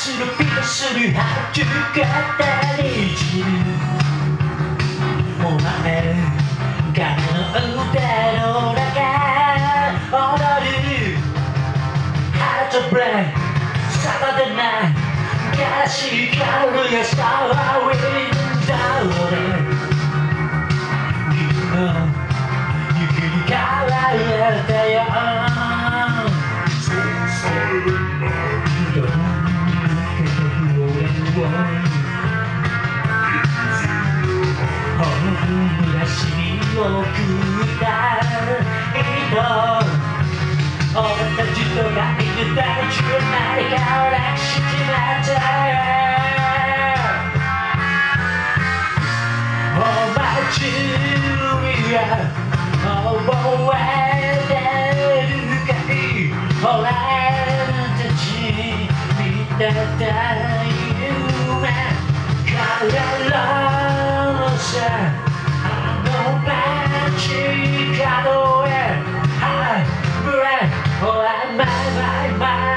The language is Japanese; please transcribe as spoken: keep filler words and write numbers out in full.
するピーするはじ方に散るお前彼の腕の中踊るハートブレイクサタデーナイトガラシ光るやスターはウィンドウで君の雪に変われたよ暮らしに送った人俺たちとがいる大地を何かをなくしちまったお前ジュリア覚えてるかい俺たち見てた夢からのさあの街角へハイブレイクお前マイマイマイ